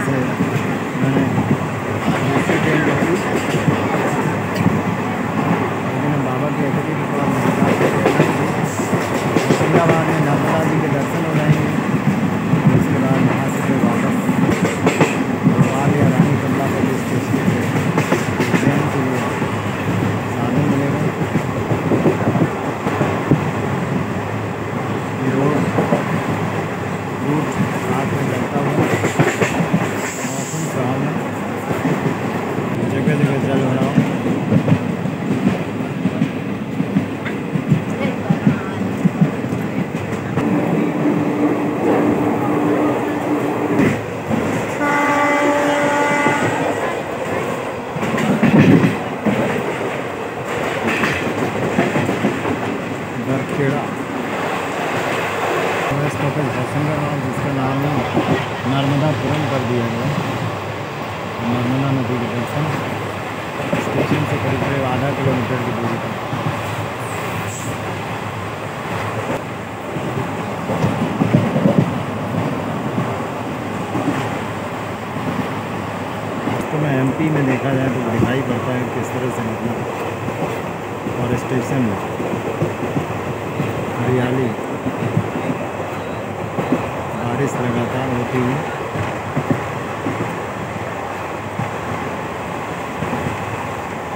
से मैंने दूसरी ट्रेन पकड़ी, लेकिन बाबा कहते थे कि थोड़ा होशंगाबाद में नर्मदा जी के दर्शन हो जाएंगे। उसके बाद वहाँ से फिर वापस भोपाल या रानी कमलापति स्टेशन से ट्रेन के लिए साधन मिलेगा। ये रूट साथ में चलता हुआ मौसम सुहावना, जगह जगह जल भराव। बरखेड़ा स्टॉपेज होशंगाबाद, जिसका नाम नर्मदापुरम कर दिया गया। नर्मदा नदी के दर्शन स्टेशन से करीब करीब आधा किलोमीटर की दूरी पर। तो मैं एमपी में देखा जाए तो दिखाई पड़ता है किस तरह से मतलब, और स्टेशन में हरियाली, बारिश लगातार होती है।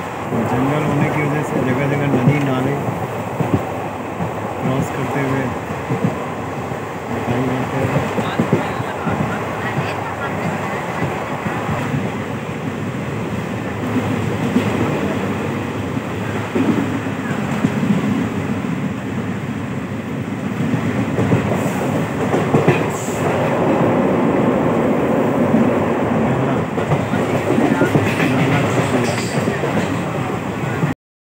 जंगल होने की वजह से जगह जगह नदी नाले क्रॉस करते हुए